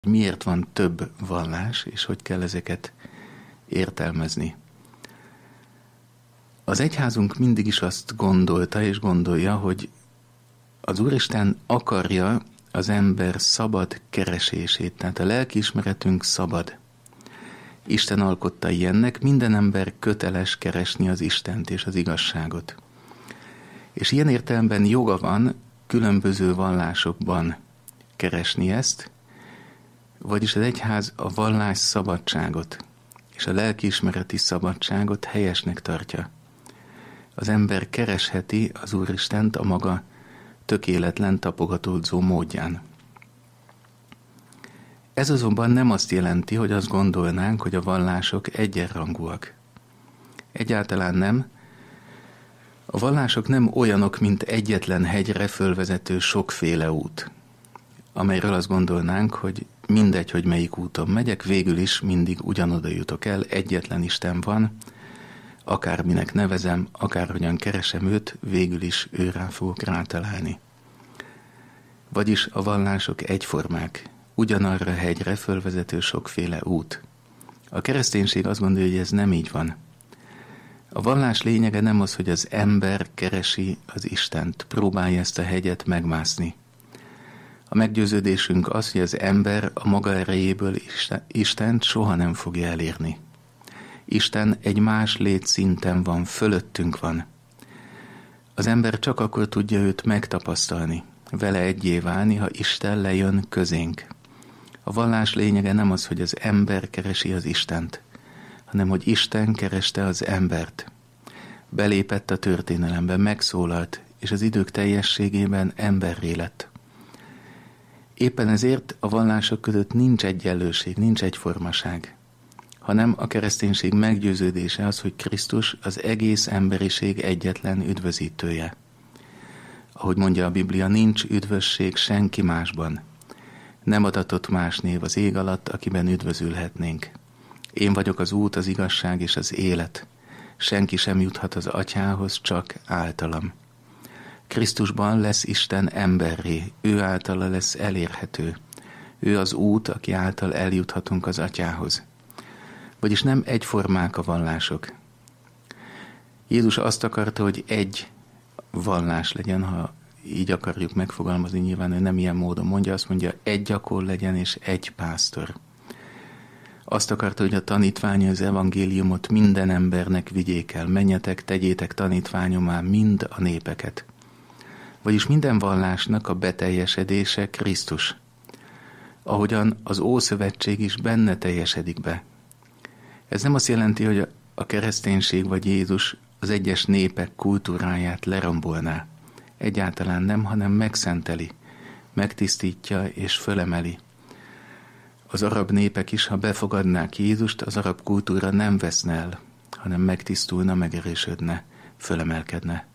Miért van több vallás, és hogy kell ezeket értelmezni. Az egyházunk mindig is azt gondolta és gondolja, hogy az Úristen akarja az ember szabad keresését, tehát a lelkiismeretünk szabad. Isten alkotta ilyennek, minden ember köteles keresni az Istent és az igazságot. És ilyen értelemben joga van különböző vallásokban keresni ezt, vagyis az egyház a vallás szabadságot és a lelkiismereti szabadságot helyesnek tartja. Az ember keresheti az Úristent a maga tökéletlen tapogatódzó módján. Ez azonban nem azt jelenti, hogy azt gondolnánk, hogy a vallások egyenrangúak. Egyáltalán nem. A vallások nem olyanok, mint egyetlen hegyre fölvezető sokféle út, amelyről azt gondolnánk, hogy mindegy, hogy melyik úton megyek, végül is mindig ugyanoda jutok el, egyetlen Isten van, akárminek nevezem, akárhogyan keresem őt, végül is őrá fogok rátalálni. Vagyis a vallások egyformák, ugyanarra a hegyre fölvezető sokféle út. A kereszténység azt gondolja, hogy ez nem így van. A vallás lényege nem az, hogy az ember keresi az Istent, próbálja ezt a hegyet megmászni. A meggyőződésünk az, hogy az ember a maga erejéből Istent soha nem fogja elérni. Isten egy más létszinten van, fölöttünk van. Az ember csak akkor tudja őt megtapasztalni, vele egyé válni, ha Isten lejön közénk. A vallás lényege nem az, hogy az ember keresi az Istent, hanem hogy Isten kereste az embert. Belépett a történelembe, megszólalt, és az idők teljességében emberré lett. Éppen ezért a vallások között nincs egyenlőség, nincs egyformaság, hanem a kereszténység meggyőződése az, hogy Krisztus az egész emberiség egyetlen üdvözítője. Ahogy mondja a Biblia, nincs üdvösség senki másban. Nem adatott más név az ég alatt, akiben üdvözülhetnénk. Én vagyok az út, az igazság és az élet. Senki sem juthat az Atyához, csak általam. Krisztusban lesz Isten emberré, ő általa lesz elérhető. Ő az út, aki által eljuthatunk az Atyához. Vagyis nem egyformák a vallások. Jézus azt akarta, hogy egy vallás legyen, ha így akarjuk megfogalmazni, nyilván ő nem ilyen módon mondja, azt mondja, egy gyakor legyen és egy pásztor. Azt akarta, hogy a tanítványi az evangéliumot minden embernek vigyék el, menjetek, tegyétek tanítványommá mind a népeket. Vagyis minden vallásnak a beteljesedése Krisztus. Ahogyan az Ószövetség is benne teljesedik be. Ez nem azt jelenti, hogy a kereszténység vagy Jézus az egyes népek kultúráját lerombolná. Egyáltalán nem, hanem megszenteli, megtisztítja és fölemeli. Az arab népek is, ha befogadnák Jézust, az arab kultúra nem veszne el, hanem megtisztulna, megerősödne, fölemelkedne.